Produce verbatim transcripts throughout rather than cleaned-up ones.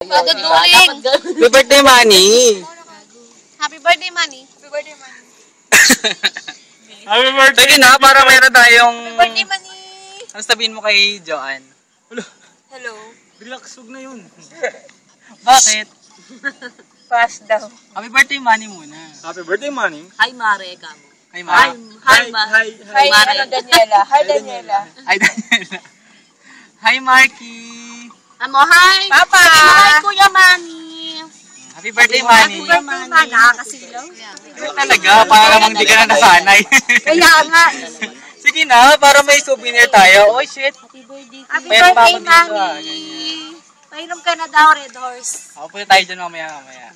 Kaduduling. Happy birthday, Manny! Happy birthday, Manny. Happy birthday, Manny. Happy birthday! Sige na, para mayroon tayong... Happy birthday, Manny. Ano sabihin mo kay Joanne? Hello. Relax, huwag na yun. Bakit? Pass daw. Happy birthday, Manny muna. Happy birthday, Manny. Hi, Mare, kamo. Hi, Ma. Hi, Ma. Hi, Hi, Mare. ano, Daniela. Hi, Daniela. Hi, Daniela. Hi, Marky. Amo, hi. Papa. Hi, Kuya Manny. Happy birthday, Manny. Kuya Manny. Nakakasilaw. Ito talaga, para namang di ka na nasanay. Kaya nga. Sige na, para may souvenir tayo. Oh, shit. Happy birthday. Happy Meron pa birthday, ako dito, ah, Manny. Painom ka na daw, Red Horse. Ako po tayo dyan mamaya, mamaya.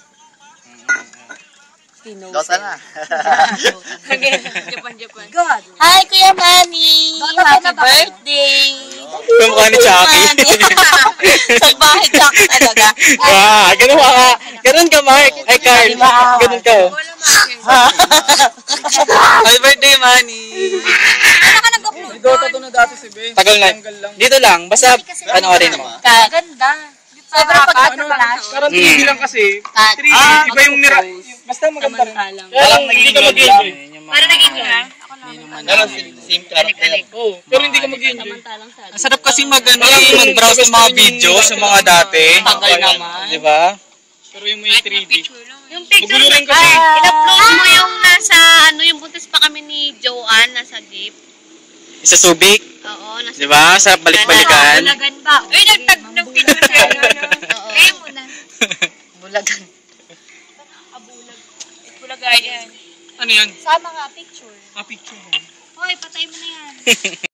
Dosa na. Japan, Japan. God. Hi, Kuya Manny. Bata Happy na ba? birthday. Yung mukha ni Chucky. Sa bahay Chuck talaga. Ah, ganun ka. Ganun ka, Mark. Ay, Carl. Ganun ka. Happy birthday, Manny. Ano ka nag-upload Dota to na dati si Ben. Tagal na. Dito lang. Basta, panoorin mo. Ganda. Sobrang pagka-flash. Parang three D lang kasi. Kat. three D, iba yung nira. Basta maganda rin. Samantalang. Parang hindi ka mag-enjoy. Para naging lang. Pero same character. Oo, pero hindi ka mag-enjoy. Samantalang sa. Ang sarap kasi mag, ano, eh, mag-browse ng mga video sa mga dati. Tagal naman. Di ba? Pero yung may three D. Yung picture Magulo rin na, kasi. in-upload mo yung nasa, ano, yung buntis pa kami ni Joanne, nasa jeep. Sa Subic. Oo, nasa Di ba? Sa balik-balikan. Bulagan ba? Uy, nagtag ng picture siya. Oo. Kaya mo na. Bulagan. Abulag. Bulagan yan. Ano yan? Sama nga, picture. Ah, picture. Hoy, patay mo na yan.